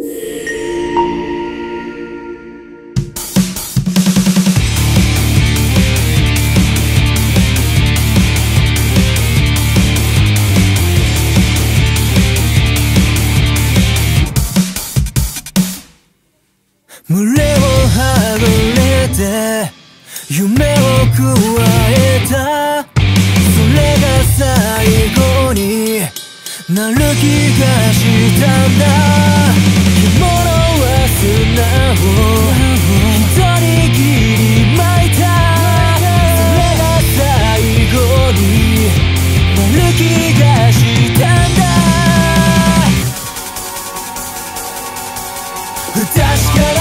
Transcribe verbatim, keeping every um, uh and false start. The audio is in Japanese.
群れをはぐれて夢を加えた、それが最後になる気がしたんだ。獣は砂を一握り巻いた、それが最後になる気がしたんだ。確かに